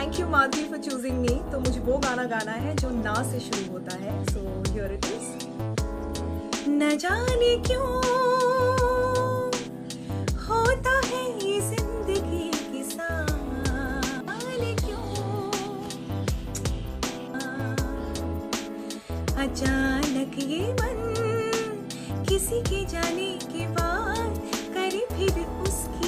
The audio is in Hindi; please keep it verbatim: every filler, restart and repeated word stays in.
Thank you Madhavi for choosing me. तो मुझे वो गाना गाना है जो ना से शुरू होता है। So here it is. न जाने क्यों होता है ये जिंदगी की साल क्यों, अचानक ये मन किसी के जाने के बाद करे फिर उसकी